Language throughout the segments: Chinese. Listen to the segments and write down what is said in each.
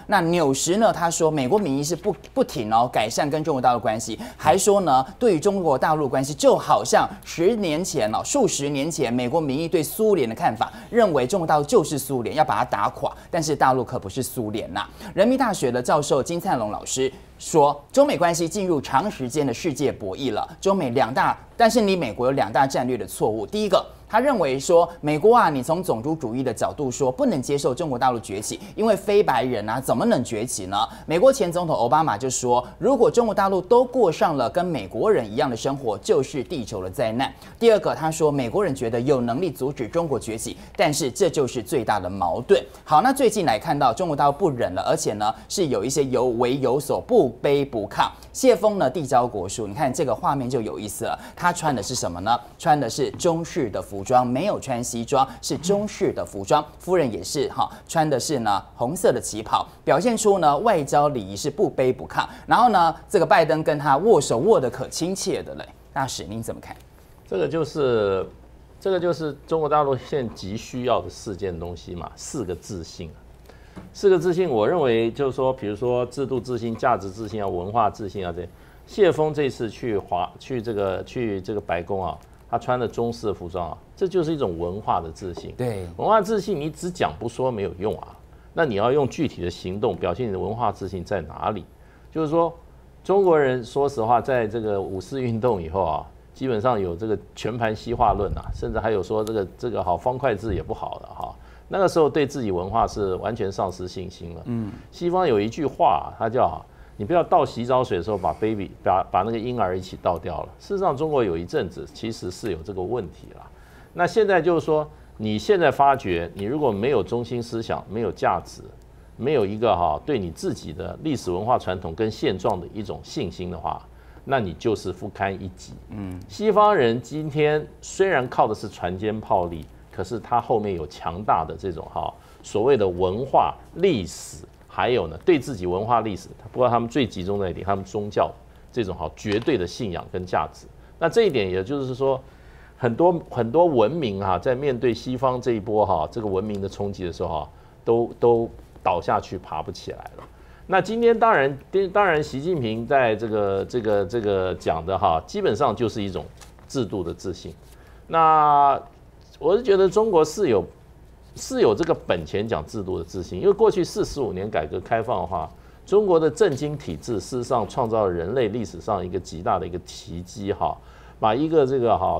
那纽时呢，他说美国民意是不停改善跟中国大陆关系，还说呢，对于中国大陆关系就好像数十年前美国民意对苏联的看法，认为中国大陆就是苏联，要把它打垮，但是大陆可不是苏联呐。人民大学的教授金灿龙老师说，中美关系进入长时间的世界博弈了。但是美国有2大战略的错误。第一个，他认为说，美国啊，你从种族主义的角度说，不能接受中国大陆崛起，因为非白人啊，怎么能崛起呢？美国前总统奥巴马就说，如果中国大陆都过上了跟美国人一样的生活，就是地球的灾难。第二个，他说，美国人觉得有能力阻止中国崛起，但是这就是最大的矛盾。好，那最近来看到中国大陆不忍了，而且呢是有一些有为有所，不卑不亢。谢峰呢递交国书，你看这个画面就有意思了。他穿的是什么呢？穿的是中式的服装，没有穿西装，是中式的服装。夫人也是穿的是呢红色的旗袍，表现出呢外交礼仪是不卑不亢。然后呢，这个拜登跟他握手握得可亲切的嘞。大使您怎么看？ 这个就是中国大陆现在急需要的4件东西嘛，4个自信。4个自信，我认为就是说，比如说制度自信、价值自信啊、文化自信啊，这谢峰这次去这个白宫啊，他穿的中式的服装啊，这就是一种文化的自信。 对， 文化自信你只讲不说没有用啊，那你要用具体的行动表现你的文化自信在哪里。就是说，中国人说实话，在这个五四运动以后啊，基本上有这个全盘西化论啊，甚至还有说这个好方块字也不好的哈。那个时候对自己文化是完全丧失信心了。西方有一句话，它叫你不要倒洗澡水的时候把那个婴儿一起倒掉了。事实上，中国有一阵子其实是有这个问题了。那现在就是说，你现在发觉，你如果没有中心思想，没有价值，没有一个对你自己的历史文化传统跟现状的一种信心的话，那你就是不堪一击。西方人今天虽然靠的是船坚炮利，可是他后面有强大的这种所谓的文化历史，还有呢对自己文化历史，不过他们最集中在一点，他们宗教这种绝对的信仰跟价值。那这一点也就是说，很多文明在面对西方这一波这个文明的冲击的时候都倒下去，爬不起来了。那今天当然，习近平在这个讲的基本上就是一种制度的自信。那我是觉得中国是有这个本钱讲制度的自信，因为过去45年改革开放的话，中国的政经体制事实上创造了人类历史上一个极大的一个奇迹把一个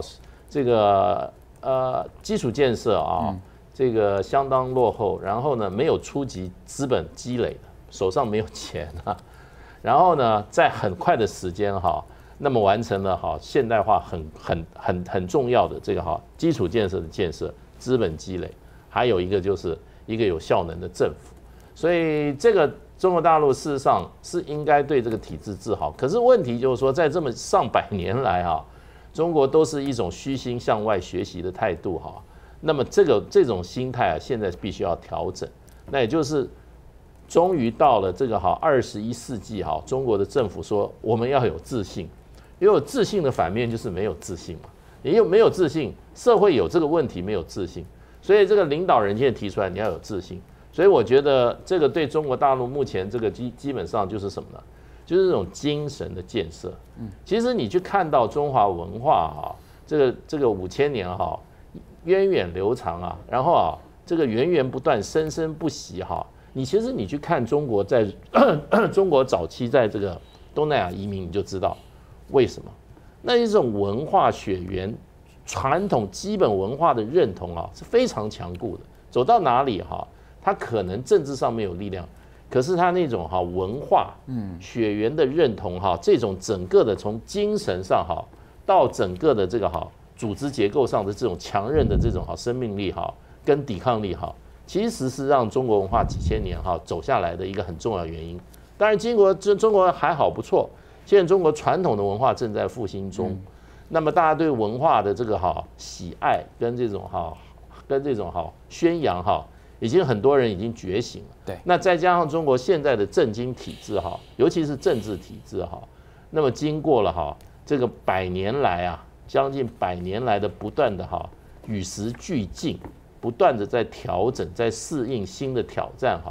基础建设这个相当落后，然后呢没有初级资本积累的，手上没有钱然后呢在很快的时间那么完成了现代化很重要的这个基础建设的建设、资本积累，还有一个就是一个有效能的政府。所以这个中国大陆事实上是应该对这个体制自豪。可是问题就是说，在这么上百年来中国都是一种虚心向外学习的态度那么这种心态现在必须要调整。那也就是终于到了这个21世纪中国的政府说我们要有自信。因为有自信的反面就是没有自信嘛，你又没有自信，社会有这个问题没有自信，所以这个领导人现在提出来你要有自信，所以我觉得这个对中国大陆目前这个基本上就是什么呢？就是这种精神的建设。其实你去看到中华文化这个5000年源远流长然后这个源源不断、生生不息其实你去看中国在中国早期在这个东南亚移民，你就知道。为什么？那一种文化血缘、传统基本文化的认同是非常强固的。走到哪里他可能政治上没有力量，可是他那种文化、血缘的认同这种整个的从精神上到整个的这个组织结构上的这种强韧的这种生命力跟抵抗力其实是让中国文化几千年走下来的一个很重要的原因。当然，中国还好不错。现在中国传统的文化正在复兴中，那么大家对文化的这个喜爱跟这种宣扬已经很多人已经觉醒了。 对， 那再加上中国现在的政经体制尤其是政治体制那么经过了这个100年来将近100年来的不断的与时俱进，不断的在调整，在适应新的挑战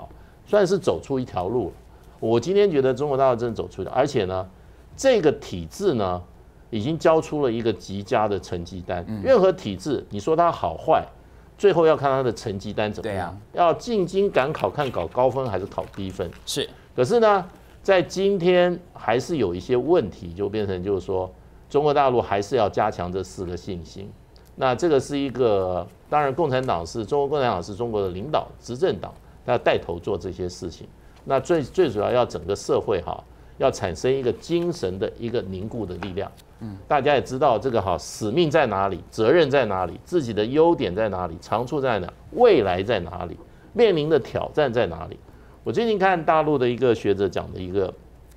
算是走出一条路了。我今天觉得中国大陆真的走出一条，而且呢，这个体制呢，已经交出了一个极佳的成绩单。任何体制，你说它好坏，最后要看它的成绩单怎么样。要进京赶考，看考高分还是考低分。 是。 可是呢，在今天还是有一些问题，就变成就是说，中国大陆还是要加强这4个信心。那这个是一个，当然中国共产党是中国的领导执政党，它要带头做这些事情。那最主要整个社会要产生一个精神的一个凝固的力量。大家也知道这个使命在哪里，责任在哪里，自己的优点在哪里，长处在哪，未来在哪里，面临的挑战在哪里。我最近看大陆的一个学者讲的一个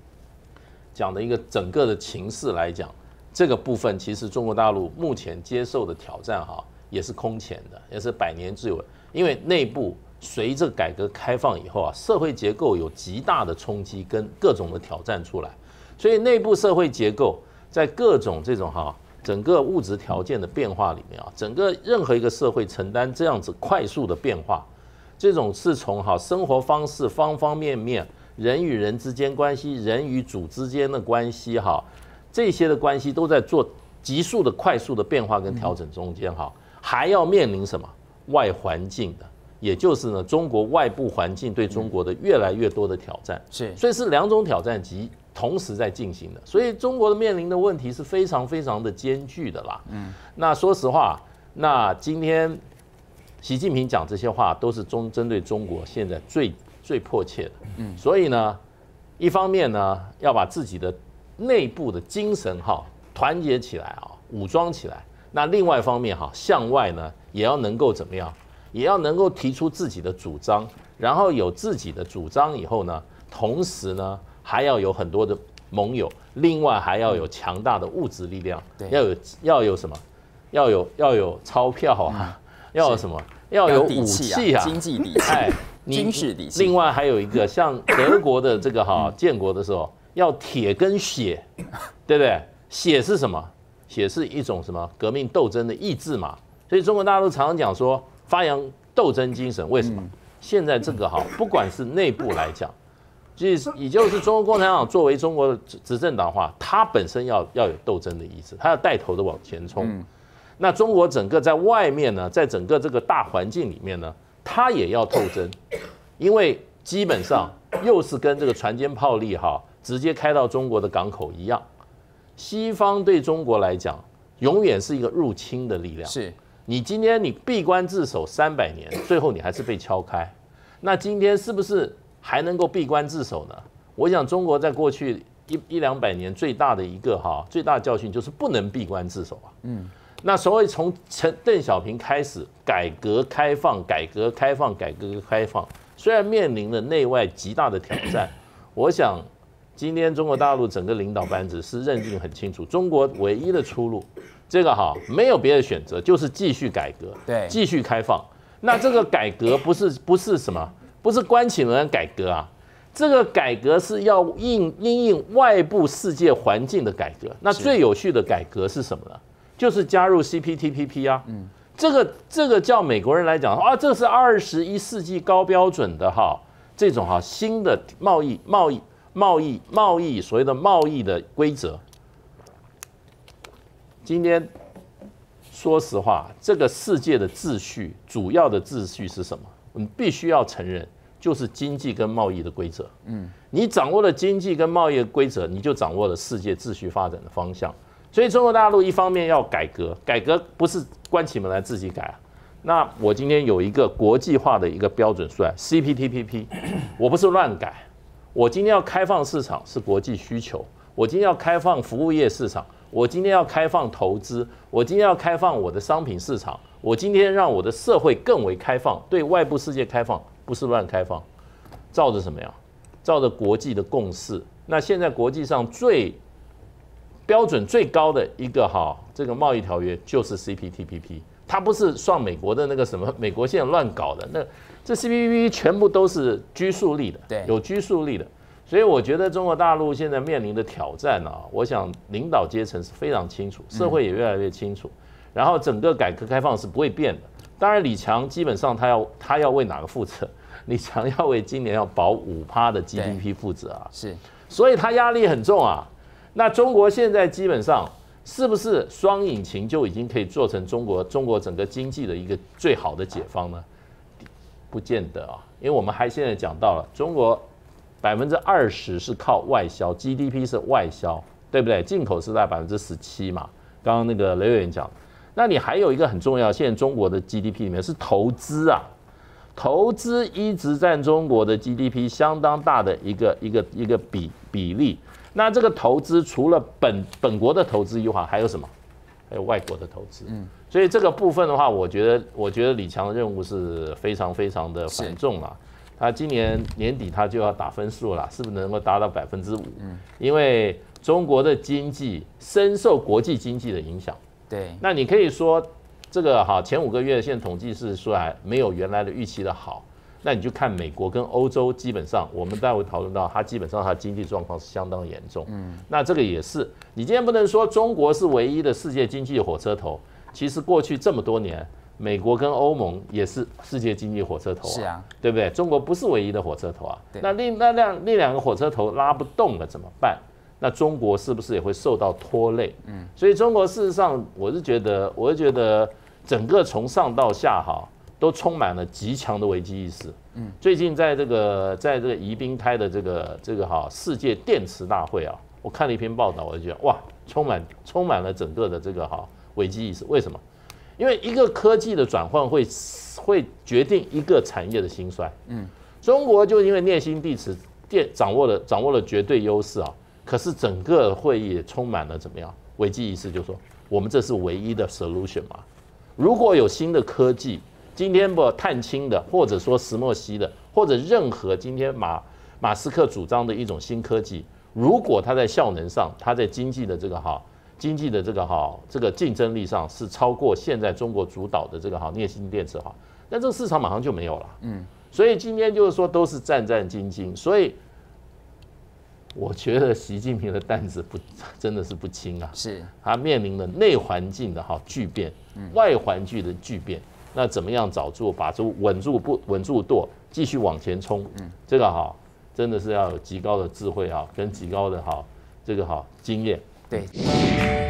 整个的情势来讲，这个部分其实中国大陆目前接受的挑战也是空前的，也是百年之稳。因为内部随着改革开放以后社会结构有极大的冲击跟各种的挑战出来，所以内部社会结构在各种这种整个物质条件的变化里面整个任何一个社会承担这样子快速的变化，这种是从生活方式方方面面，人与人之间关系，人与主之间的关系这些的关系都在做急速的快速的变化跟调整中间还要面临什么外环境的，也就是呢中国外部环境对中国的越来越多的挑战，所以是2种挑战及同时在进行的，所以中国的面临的问题是非常非常的艰巨的啦。那说实话，那今天习近平讲这些话都是针对中国现在最迫切的。所以呢，一方面呢要把自己的内部的精神团结起来武装起来。那另外一方面向外呢也要能够怎么样，也要能够提出自己的主张，然后有自己的主张以后呢，同时呢还要有很多的盟友，另外还要有强大的物质力量，要有什么？要有钞票要有什么？要有武器经济底气，军事底气。 另外还有一个，像德国的这个建国的时候，要铁跟血，对不对？血是什么？血是一种什么革命斗争的意志嘛。所以中国大陆常常讲说发扬斗争精神，为什么？现在这个不管是内部来讲，也就是中国共产党作为中国的执政党的话，它本身要有斗争的意志，它要带头的往前冲。那中国整个在外面呢，在整个这个大环境里面呢，它也要斗争，因为基本上又是跟这个船坚炮利直接开到中国的港口一样。西方对中国来讲，永远是一个入侵的力量。 是你今天你闭关自守300年，最后你还是被敲开。那今天是不是还能够闭关自守呢？我想中国在过去100-200年最大的一个最大的教训就是不能闭关自守那所谓从邓小平开始改革开放，虽然面临了内外极大的挑战，我想今天中国大陆整个领导班子是认定很清楚，中国唯一的出路，这个没有别的选择，就是继续改革， 对， 继续开放。那这个改革不是什么，不是关起门来改革这个改革是要因应外部世界环境的改革。那最有序的改革是什么呢？就是加入 CPTPP 这个叫美国人来讲这是21世纪高标准的这种新的贸易所谓的贸易的规则。今天说实话，这个世界的秩序，主要的秩序是什么？我们必须要承认，就是经济跟贸易的规则。你掌握了经济跟贸易的规则，你就掌握了世界秩序发展的方向。所以中国大陆一方面要改革，改革不是关起门来自己改那我今天有一个国际化的一个标准出来 ，CPTPP， 我不是乱改，我今天要开放市场是国际需求，我今天要开放服务业市场，我今天要开放投资，我今天要开放我的商品市场，我今天让我的社会更为开放，对外部世界开放，不是乱开放，照着什么呀？照着国际的共识。那现在国际上标准最高的一个这个贸易条约就是 CPTPP， 它不是算美国的那个什么，美国现在乱搞的，那这 CPTPP 全部都是拘束力的， 对， 有拘束力的。所以我觉得中国大陆现在面临的挑战我想领导阶层是非常清楚，社会也越来越清楚，然后整个改革开放是不会变的。当然李强基本上他要为哪个负责？ 李强要为今年要保5%的 GDP 负责啊， 是， 所以他压力很重啊。那中国现在基本上是不是双引擎就已经可以做成中国整个经济的一个最好的解方呢？不见得啊，因为我们还现在讲到了中国20%是靠外销 ，GDP 是外销，对不对？进口是在17%嘛。刚刚那个雷委员讲，那你还有一个很重要，现在中国的 GDP 里面是投资啊，投资一直占中国的 GDP 相当大的一个比例。那这个投资除了本国的投资以外，还有什么？还有外国的投资。所以这个部分的话，我觉得李强的任务是非常非常的繁重啦。他今年年底他就要打分数了，是不是能够达到5%？因为中国的经济深受国际经济的影响。 对， 那你可以说这个前5个月现在统计是说还没有原来的预期的好。那你就看美国跟欧洲，基本上我们待会讨论到，它基本上它经济状况是相当严重。那这个也是，你今天不能说中国是唯一的世界经济火车头，其实过去这么多年，美国跟欧盟也是世界经济火车头啊， 是啊， 对不对？中国不是唯一的火车头啊。 对， 那另两个火车头拉不动了怎么办？那中国是不是也会受到拖累？所以中国事实上，我是觉得整个从上到下都充满了极强的危机意识。最近在这个宜宾开的这个世界电池大会啊，我看了一篇报道，我就觉得哇，充满了整个的这个危机意识。为什么？因为一个科技的转换会决定一个产业的兴衰。中国就因为镍锌地磁掌握了绝对优势啊，可是整个会议也充满了怎么样危机意识，就是说我们这是唯一的 solution 嘛。如果有新的科技，今天不碳氢的，或者说石墨烯的，或者任何今天马斯克主张的一种新科技，如果它在效能上，它在经济的这个竞争力上是超过现在中国主导的这个镍锌电池那这个市场马上就没有了。所以今天就是说都是战战兢兢，所以我觉得习近平的担子真的是不轻啊， 是他面临了内环境的巨变，外环境的巨变。那怎么样把住稳住舵，继续往前冲？这个真的是要有极高的智慧跟极高的这个经验。 对。